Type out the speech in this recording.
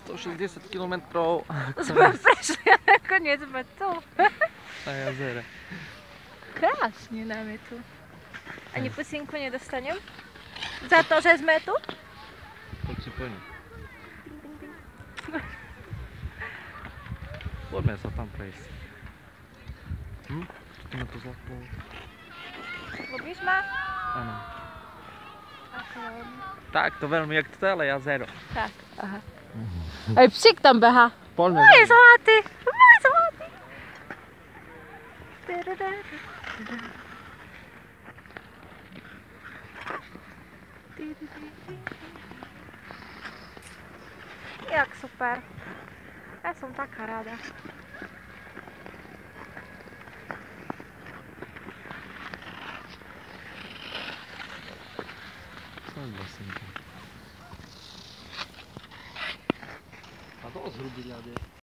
160 km. Sme prešli a nakoniec sme tu. Na jazere. Krásne nám je tu. Ani pusinku nedostanem? Za to, že sme tu? Poď si po ňu. Poďme sa tam prejsť. Ideme to zlatko. Ľubíš ma? Áno. Ako veľmi. Tak to veľmi, jak celé jazero. Tak, aha. Aj psík tam behá. Poďme. Môj zlatý, môj zlatý. Jak super. Ja som taká rada. Som basenka. A to zhrubý ľad je.